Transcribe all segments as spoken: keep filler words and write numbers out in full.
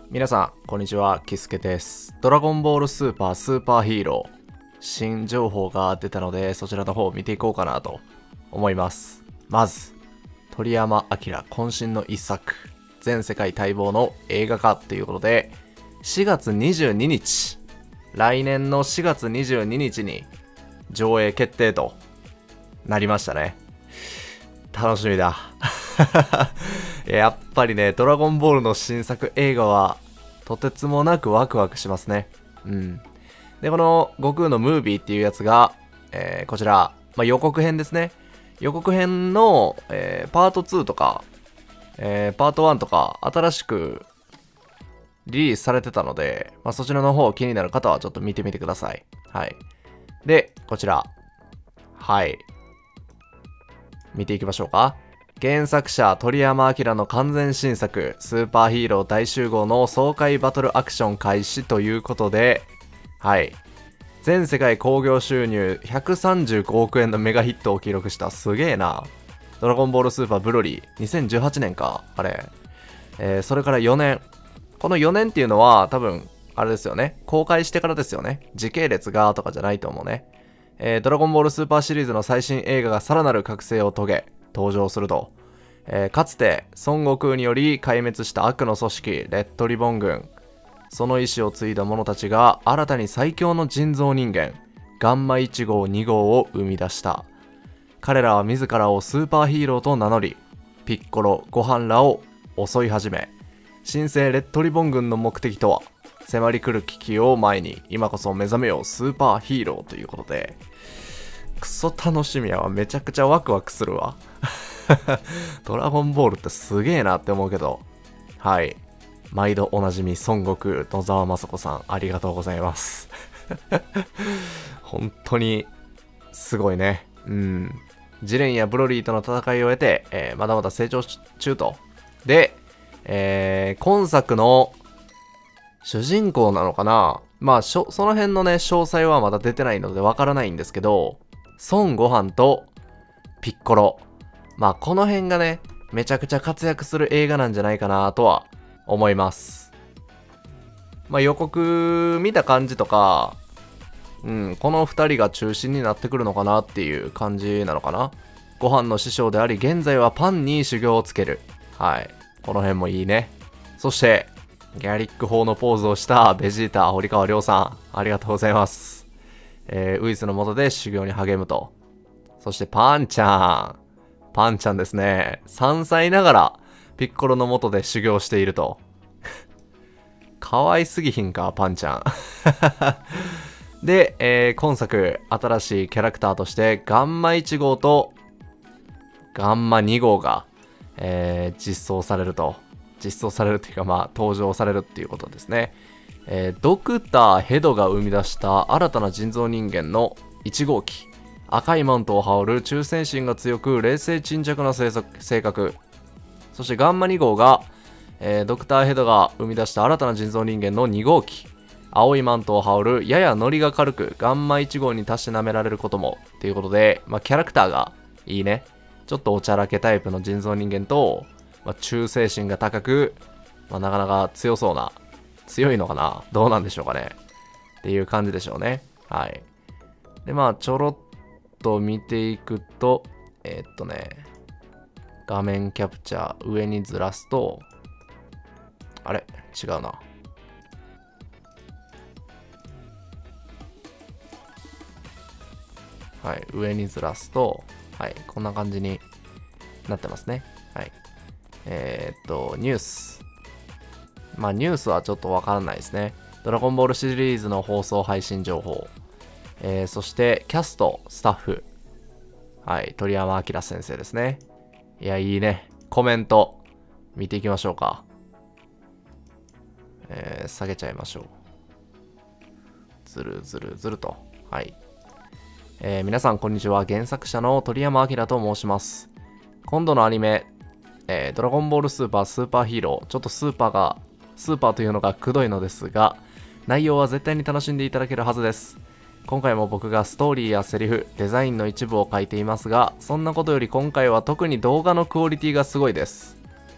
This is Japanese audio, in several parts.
皆さん、こんにちは。キスケです。ドラゴンボールスーパースーパーヒーロー。新情報が出たので、そちらの方を見ていこうかなと思います。まず、鳥山明渾身の一作。全世界待望の映画化ということで、しがつにじゅうににち。来年のしがつにじゅうににちに上映決定となりましたね。楽しみだ。やっぱりね、ドラゴンボールの新作映画はとてつもなくワクワクしますね。うん。で、この悟空のムービーっていうやつが、えー、こちら、まあ、予告編ですね。予告編の、えー、パートツーとか、えー、パートワンとか新しくリリースされてたので、まあ、そちらの方気になる方はちょっと見てみてください。はい。で、こちら。はい。見ていきましょうか。原作者鳥山明の完全新作スーパーヒーロー大集合の爽快バトルアクション開始ということで、はい。全世界興行収入ひゃくさんじゅうごおくえんのメガヒットを記録した。すげえな。ドラゴンボールスーパーブロリーにせんじゅうはちねんか。あれ。えー、それからよねん。このよねんっていうのは多分、あれですよね。公開してからですよね。時系列がとかじゃないと思うね。えー、ドラゴンボールスーパーシリーズの最新映画がさらなる覚醒を遂げ、登場すると。えー、かつて孫悟空により壊滅した悪の組織レッドリボン軍、その意志を継いだ者たちが新たに最強の人造人間ガンマいち号に号を生み出した。彼らは自らをスーパーヒーローと名乗り、ピッコロ、ゴハンらを襲い始め、新生レッドリボン軍の目的とは、迫り来る危機を前に今こそ目覚めようスーパーヒーローということで、クソ楽しみやわ。めちゃくちゃワクワクするわ。ドラゴンボールってすげえなって思うけど、はい。毎度おなじみ孫悟空、野沢雅子さん、ありがとうございます。本当に、すごいね。うん。ジレンやブロリーとの戦いを終えて、えー、まだまだ成長中と。で、えー、今作の主人公なのかな、まあ、その辺のね、詳細はまだ出てないのでわからないんですけど、孫悟飯とピッコロ。まあ、この辺がね、めちゃくちゃ活躍する映画なんじゃないかなとは思います。まあ、予告見た感じとか、うん、この二人が中心になってくるのかなっていう感じなのかな。ご飯の師匠であり、現在はパンに修行をつける。はい。この辺もいいね。そして、ギャリック砲のポーズをしたベジータ、堀川亮さん、ありがとうございます。えー、ウイスの下で修行に励むと。そしてパンちゃん。パンちゃんですね。さんさいながらピッコロの下で修行していると。可愛すぎひんか、パンちゃん。で、えー、今作、新しいキャラクターとして、ガンマいち号とガンマに号が、えー、実装されると。実装されるっていうか、まあ、登場されるっていうことですね。えー、ドクターヘドが生み出した新たな人造人間のいち号機。赤いマントを羽織る忠誠心が強く冷静沈着な性格。そしてガンマに号が、えー、ドクターヘドが生み出した新たな人造人間のに号機。青いマントを羽織るややノリが軽くガンマいち号にたしなめられることもということで、まあ、キャラクターがいいね。ちょっとおちゃらけタイプの人造人間と、まあ、忠誠心が高く、まあ、なかなか強そうな、強いのかな、どうなんでしょうかねっていう感じでしょうね。はい。で、まあちょろっと見ていくと、えー、っとね、画面キャプチャー上にずらすと、あれ違うな。はい、上にずらすと、はい、こんな感じになってますね。はい。えー、っと、ニュース。まあ、ニュースはちょっとわからないですね。ドラゴンボールシリーズの放送配信情報。えー、そして、キャスト、スタッフ。はい、鳥山明先生ですね。いや、いいね。コメント、見ていきましょうか。えー、下げちゃいましょう。ずるずるずると。はい。えー、皆さん、こんにちは。原作者の鳥山明と申します。今度のアニメ、えー、ドラゴンボールスーパースーパーヒーロー。ちょっとスーパーが、スーパーというのがくどいのですが、内容は絶対に楽しんでいただけるはずです。今回も僕がストーリーやセリフ、デザインの一部を書いていますが、そんなことより今回は特に動画のクオリティがすごいです。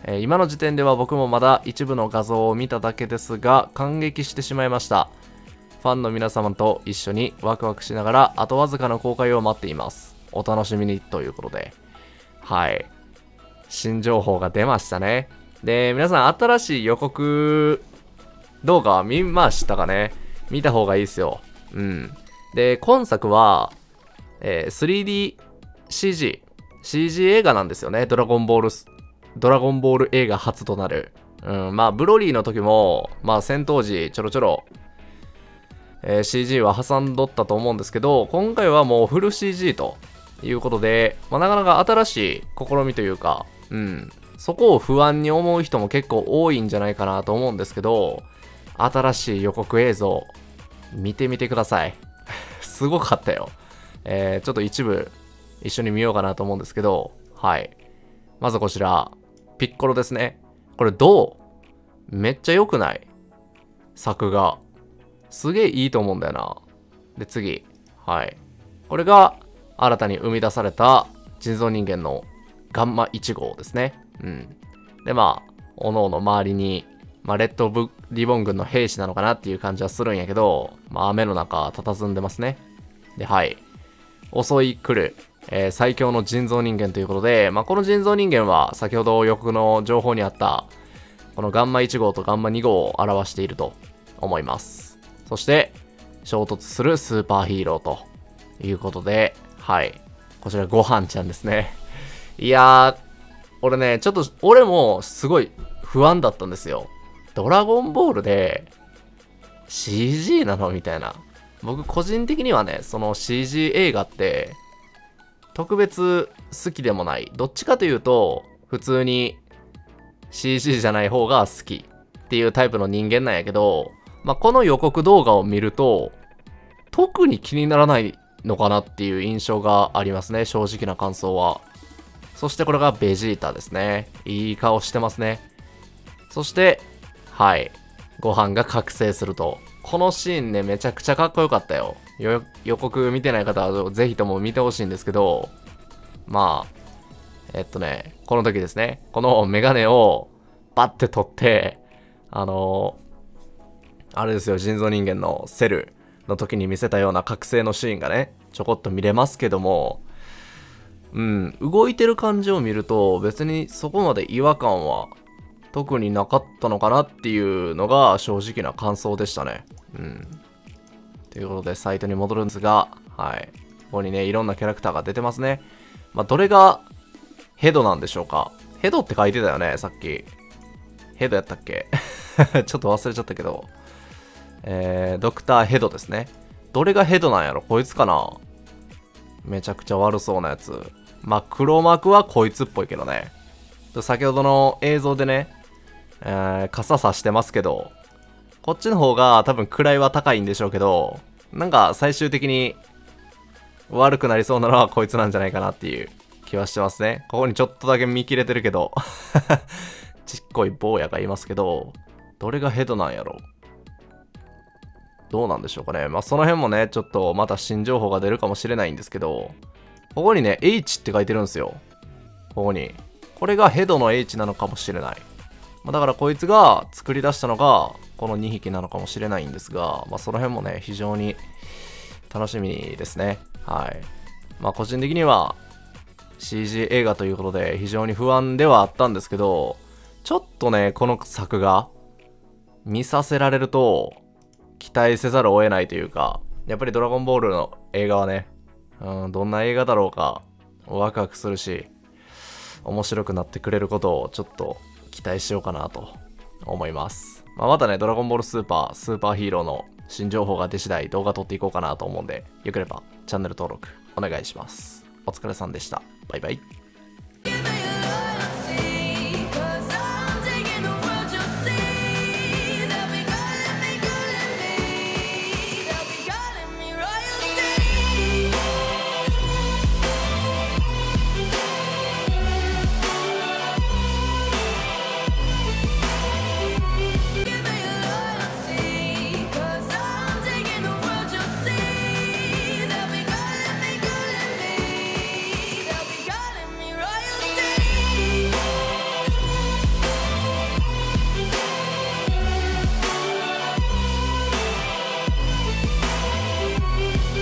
えー、今の時点では僕もまだ一部の画像を見ただけですが、感激してしまいました。ファンの皆様と一緒にワクワクしながら、あとわずかの公開を待っています。お楽しみにということで。はい。新情報が出ましたね。で、皆さん新しい予告動画は見ましたかね？見た方がいいですよ。うん。で、今作は、えー、スリーディーシージー、シージー 映画なんですよね。ドラゴンボール、ドラゴンボール映画初となる。うん、まあ、ブロリーの時も、まあ、戦闘時ちょろちょろ、えー、シージー は挟んどったと思うんですけど、今回はもうフル シージー ということで、まあ、なかなか新しい試みというか、うん、そこを不安に思う人も結構多いんじゃないかなと思うんですけど、新しい予告映像、見てみてください。すごかったよ。えー、ちょっと一部一緒に見ようかなと思うんですけど、はい。まずこちら、ピッコロですね。これどう？めっちゃ良くない？作画。すげえいいと思うんだよな。で、次。はい。これが新たに生み出された人造人間のガンマいち号ですね。うん。で、まあ、おのおの周りに、まあ、レッドブリボン軍の兵士なのかなっていう感じはするんやけど、まあ、雨の中、佇んでますね。で、はい。襲い来る、えー、最強の人造人間ということで、まあ、この人造人間は、先ほど予告の情報にあった、このガンマいち号とガンマに号を表していると思います。そして、衝突するスーパーヒーローということで、はい。こちら、ごはんちゃんですね。いやー、俺ね、ちょっと、俺もすごい不安だったんですよ。ドラゴンボールで シージー なのみたいな。僕個人的にはね、その シージー 映画って特別好きでもない。どっちかというと、普通に シージー じゃない方が好きっていうタイプの人間なんやけど、まあ、この予告動画を見ると、特に気にならないのかなっていう印象がありますね。正直な感想は。そしてこれがベジータですね。いい顔してますね。そして、はい。ご飯が覚醒すると。このシーンね、めちゃくちゃかっこよかったよ。よ予告見てない方はぜひとも見てほしいんですけど、まあ、えっとね、この時ですね。このメガネをバッて取って、あのー、あれですよ、人造人間のセルの時に見せたような覚醒のシーンがね、ちょこっと見れますけども、うん、動いてる感じを見ると別にそこまで違和感は特になかったのかなっていうのが正直な感想でしたね。うん。ということでサイトに戻るんですが、はい。ここにね、いろんなキャラクターが出てますね。まあ、どれがヘドなんでしょうか。ヘドって書いてたよね、さっき。ヘドやったっけちょっと忘れちゃったけど。えー、ドクターヘドですね。どれがヘドなんやろ？こいつかな？めちゃくちゃ悪そうなやつ。まあ、黒幕はこいつっぽいけどね。先ほどの映像でね、えー、傘さしてますけど、こっちの方が多分位は高いんでしょうけど、なんか最終的に悪くなりそうなのはこいつなんじゃないかなっていう気はしてますね。ここにちょっとだけ見切れてるけど、ちっこい坊やがいますけど、どれがヘドなんやろ？どうなんでしょうかね。まあ、その辺もね、ちょっとまた新情報が出るかもしれないんですけど、ここにね、H って書いてるんですよ。ここに。これがヘドの H なのかもしれない。まあ、だからこいつが作り出したのが、このにひきなのかもしれないんですが、まあ、その辺もね、非常に楽しみですね。はい。まあ、個人的には シージー 映画ということで非常に不安ではあったんですけど、ちょっとね、この作画見させられると期待せざるを得ないというか、やっぱりドラゴンボールの映画はね、うん、どんな映画だろうかワクワクするし、面白くなってくれることをちょっと期待しようかなと思います。まあ、またね、ドラゴンボールスーパー、スーパーヒーローの新情報が出次第動画撮っていこうかなと思うんで、よければチャンネル登録お願いします。お疲れさんでした。バイバイ。